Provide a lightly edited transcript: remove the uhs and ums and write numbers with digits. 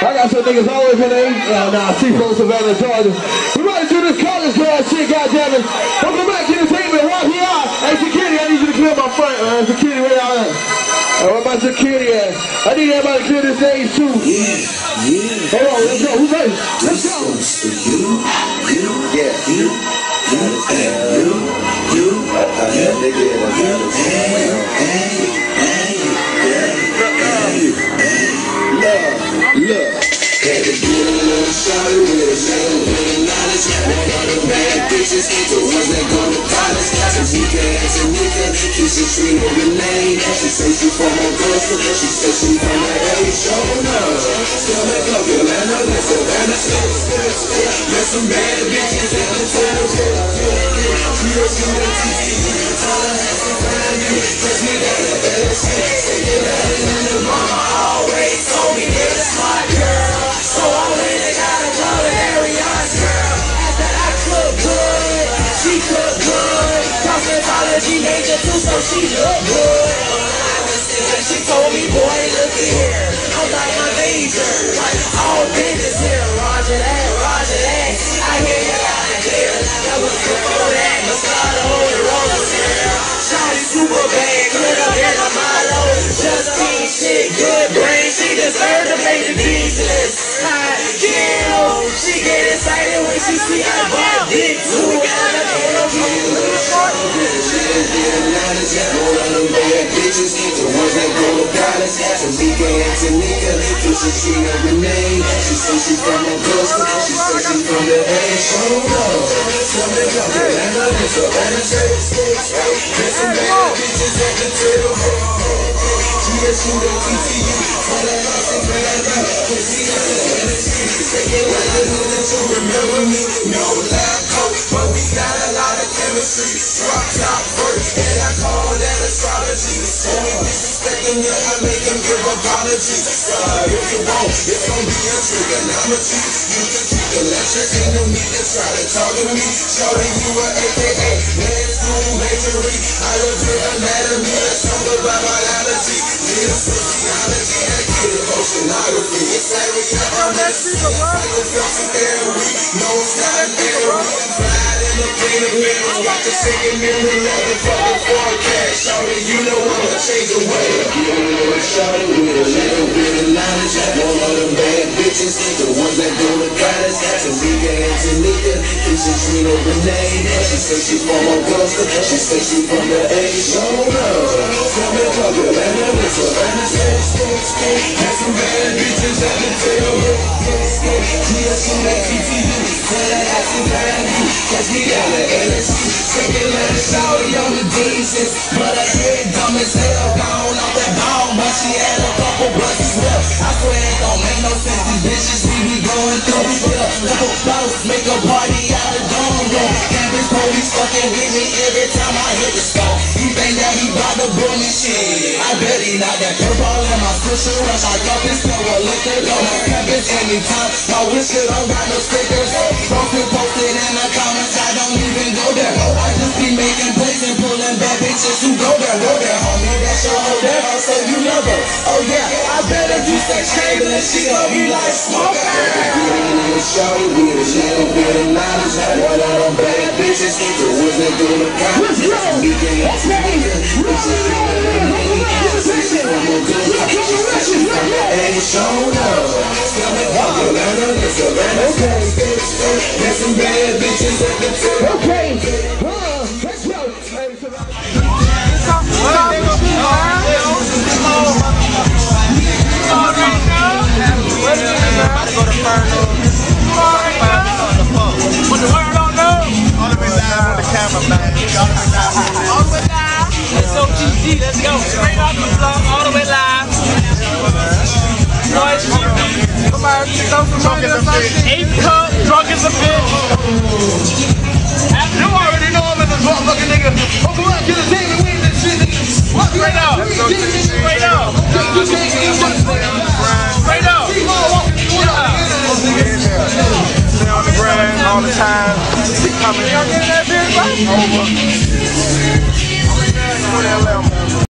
I got some niggas all the way from the Seafoam, Savannah, Georgia. We about to do this college girl shit, goddammit. Welcome back to Entertainment, walk here out. Hey, security, I need you to clear my front, man. Security, where y'all at? Where my security at? I need everybody to clear this stage, too. Yeah. Hold on, let's go. Who's ready? Let's go. Look, had to get a little shawty with a little bit of knowledge. One of the bad bitches, the ones that go to college. Some nigga ass a nigga, keeps a street on the lane. She say she from Augusta, she say she from the A. Show enough, still make up Atlanta, that's Atlanta. There's some bad bitches in the town. You don't see the TV, tell her has to find you. Cause me that the best shit, say it out in the mama always told me you're a smart girl. So I went and got a culinary arts girl. After I cook good, she cook good. Cosmetology major too, so she look good. She told me, boy, look here. I'm like my major, all business here. Roger that, Roger that. I hear you loud and clear. That was before that. Masada on the rollers here. Shawty super bad, clear up in the motto. Just ain't shit, good brain. She deserved to make the business. Hot kill. She get excited when she see I bought dick too. Bitches, the ones that go to college. Some nigga ass a nigga, cause she know the name. She say she from Augusta, she say she from the A. Show up, tell me about Atlanta, it's Atlanta. There's some bad bitches at the table. GSU, the TTU, all that ass and grab you. Cause she got the energy, take it like a nigga to remember me. No lab coat, but we got a lot of chemistry. Drop top first, and I call that astrology. Only disrespecting you, I make them give apologies. If you won't, it's gon' be a trigonometry. You can keep the lecture, ain't no need to try to talk to me. Shorty, you were AKA, med school majory. I was with anatomy, that's something about biology. Little sociology, I get oceanography. It's like we got our message. Psychophysical therapy, no style therapy. Flying in the plane of mirrors, got the second mirror, 11 for the forecast. Shorty, you know I'ma change the way. Get a little shorty with a little bit of knowledge. One of them bad bitches, the ones that go to college. Some nigga ass a nigga, keeps a street on the name. She say she from Augusta, she say she from the A. Show up, tell me about Atlanta, it's Atlanta. Had some bad bitches at the table. GSU, that TTU, tell that ass to find you. Cause we got the LSU, take it like a shawty on the decent. But I hear it dumb as hell, gone off that ball. But she had a couple blunts as well. I swear it don't make no sense, these bitches we be going through. Couple bottles, make a party out of dome room. Campus police fucking with me every time I hit the spot. He think that he bout to blow me shit. I bet he not that purple in my sister rush. I got this girl with liquor, go to campus anytime. My whisper don't got no stickers. Posted in the comments, I don't even go there. I just be making plays and pulling bad bitches who go there. Homie, that's your hoe there, so you love her. Oh yeah, I bet if you say Chamberlain, she gon' be like smoke. Shawty with a little bit of knowledge. One of them bad bitches, the ones that go to college. Nigga ass a nigga, bitches in the name. She from Augusta, she from the A. Show up, tell me about Atlanta, it's Atlanta. There's some bad bitches at the table. Okay, let's go. What the world don't know? All the way live on the camera, man. All the way live. Let's go, GG. Let's go. Straight off the block, all the way live. Somebody throw some money or something. 8 cup, drunk as a bitch. You already know I'm in this motherfucking nigga. Oh, come on, get a team and win this shit. Straight up. Straight up. Straight up. Stay on the grind all the time. Keep coming. Y'all getting that bitch right? Over.